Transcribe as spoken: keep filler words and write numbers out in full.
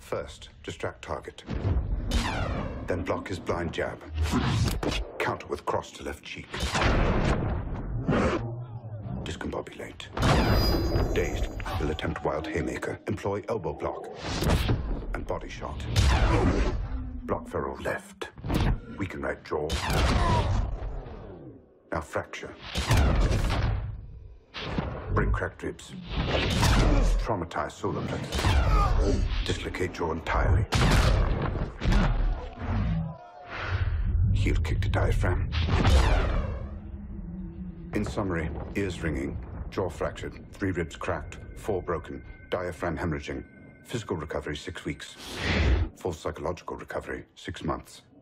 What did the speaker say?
First, distract target. Then block his blind jab. Counter with cross to left cheek. Discombobulate. Dazed, he'll attempt wild haymaker. Employ elbow block. And body shot. Block feral left. Weaken right jaw. Now fracture. Break cracked ribs. Traumatize solar plexus. Dislocate jaw entirely. Heel kick to diaphragm. In summary, ears ringing, jaw fractured, three ribs cracked, four broken, diaphragm hemorrhaging. Physical recovery, six weeks. Full psychological recovery, six months.